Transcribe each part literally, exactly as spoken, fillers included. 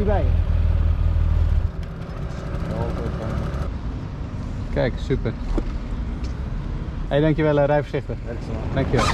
niet bij je? Kijk, super. Hey, dankjewel, uh, rij voorzichtig. Dankjewel.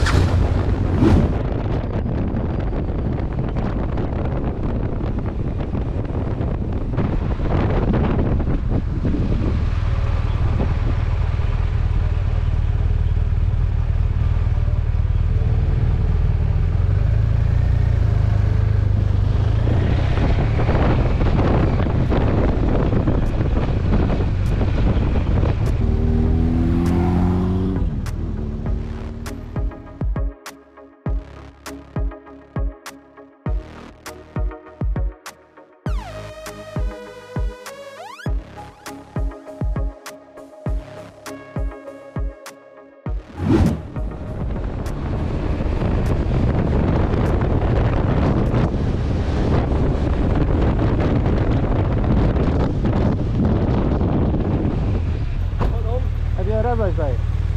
Rijbewijs bij je?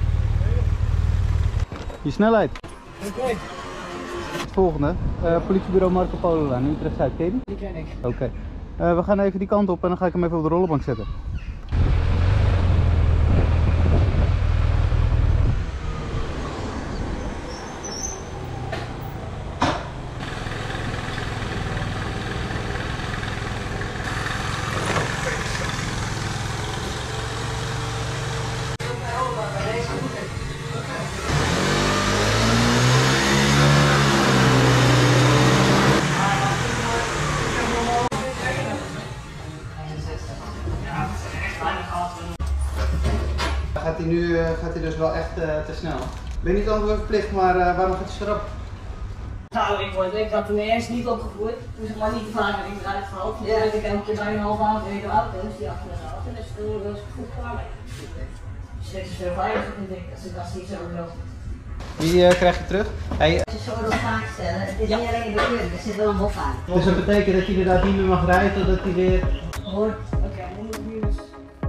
Je snelheid. Oké. Okay. Het volgende, uh, politiebureau Marco Polo-laan, Utrecht-Zuid, ken je die? Die ken ik. Oké. Okay. Uh, we gaan even die kant op en dan ga ik hem even op de rollenbank zetten. Gaat hij nu uh, gaat hij dus wel echt uh, te snel. Ik ben niet altijd verplicht, maar uh, waarom gaat hij zo rap? Nou, ik, word, ik had toen eerst niet opgevoerd, toen zeg maar niet te vaak heb ik eruit gehaald. Ja. Dus ik heb een keer bijna een half avond weer de auto, dus die achter de auto, en dus toen was ik goed klaar mee. Dus dit is veel veiliger vind ik, als ik dat niet zo loopt. Die uh, krijg je terug. Hey, als je zo wil vragen stellen, het is ja. niet alleen de keur, er zit wel een hof aan. Dus dat betekent dat hij inderdaad niet meer mag rijden totdat hij weer hoort. Oké, okay, dan moet ik nu dus.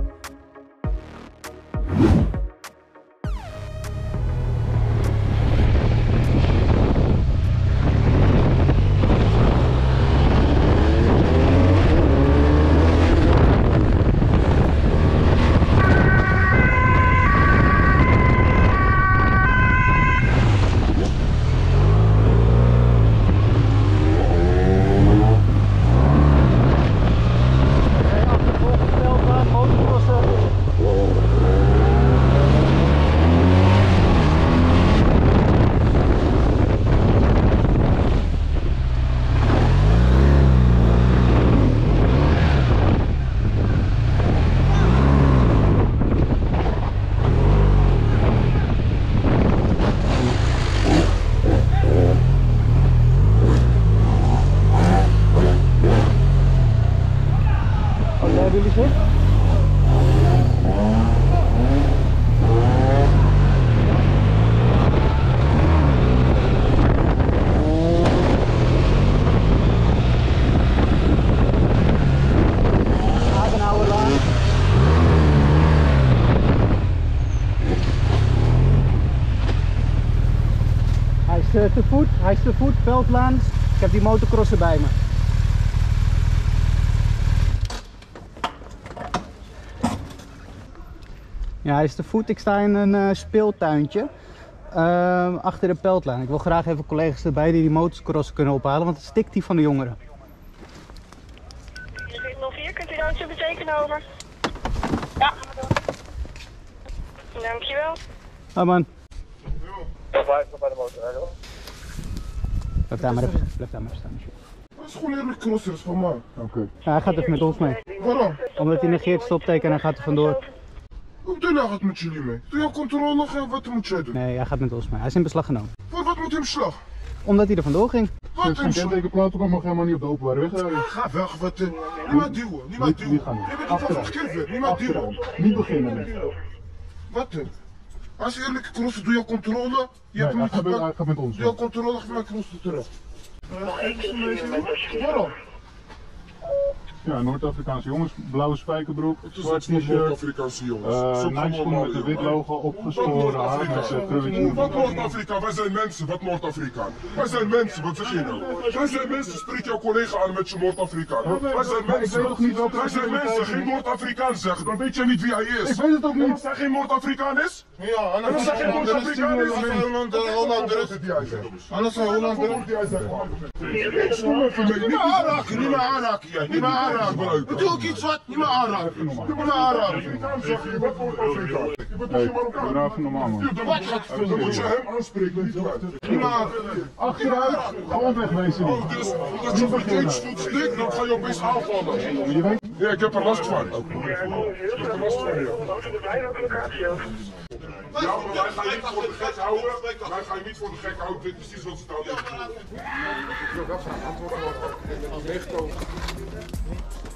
Hebben jullie zicht? Adenauerlaan. Hij is uh, te voet, hij is te voet, Veldlaan. Ik heb die motocrosser bij me. Ja, hij is te voet. Ik sta in een uh, speeltuintje uh, achter de Peltlijn. Ik wil graag even collega's erbij die die motocross kunnen ophalen, want het stikt die van de jongeren. nul vier, kunt u daar iets betekenen over? Ja. Dankjewel. Ah man. Blijf bij de motor, hè? Blijf daar maar even, blijf daar maar staan. Dat is gewoon eerlijk crossers van mij. Oké. Okay. Ja, hij gaat even met ons mee. Waarom? Omdat hij negeert stopteken en hij gaat er vandoor. Hoe bedoel je, hij gaat met jullie mee? Doe je controle, wat moet jij doen? Nee, hij gaat met ons mee. Hij is in beslag genomen. Voor wat moet hij in beslag? Omdat hij er vandoor ging. Wat in beslag? Kentekenplaat mag helemaal niet op de openbare weg rijden. Ga weg, wat uh, niemand duwen, niemand duwen. Je bent niet van verkeerd, niemand duwen. Niet beginnen met. Wat dan? Als je eerlijke crosser, doe je controle. Je nee, hebt hij, gaat, hij gaat met ons. Doe je controle, geef mij crosser terug. Waarom? Ja, Noord-Afrikaanse jongens, blauwe spijkerbroek, Het is zwart het van t-shirt, Noord-Afrikaanse jongens. uh, Zoek Nike schoenen met een wit logo, opgeschoren haar met een krulletje. Wat Noord-Afrika? Wij zijn mensen, wat Noord-Afrikaan. Wij zijn mensen, wat zeg je nou? Wij zijn mensen, spreek jouw collega aan met je Noord-Afrikaan. Wij zijn Maar ik mensen. weet toch niet welke Wij zijn mensen, geen Noord-Afrikaan zeggen, dan weet je niet wie hij is. Ik weet het ook En als niet. hij geen Noord-Afrikaan is? Ja, En als hij geen Noord-Afrikaan is? Als hij Holland, Hollander is. Anders hij Hollander is. Niet meer aanraken, niet meer aanraken jij. Niet meer aanraken. Ik doe ook iets wat, niet meer aanraken. Niet meer aanraken. Wat Noord-Afrikaan? Je bent toch geen Marokkaan? Doe even normaal, man. Wat gaat Dan moet je hem aanspreken, niet wij. niet meer aanraken. Achteruit, gewoon wegwezen. Oh, dus omdat je meteen stoet stikt, dan ga je opeens aanvallen. Je weet... Ja, ik heb er last van. Ik heb er last van, ja. Ja, maar wij gaan je niet voor de gek houden. Wij gaan je niet voor de gek houden. Dit is precies wat ze daar doen. Ik wil wel gaan antwoorden op.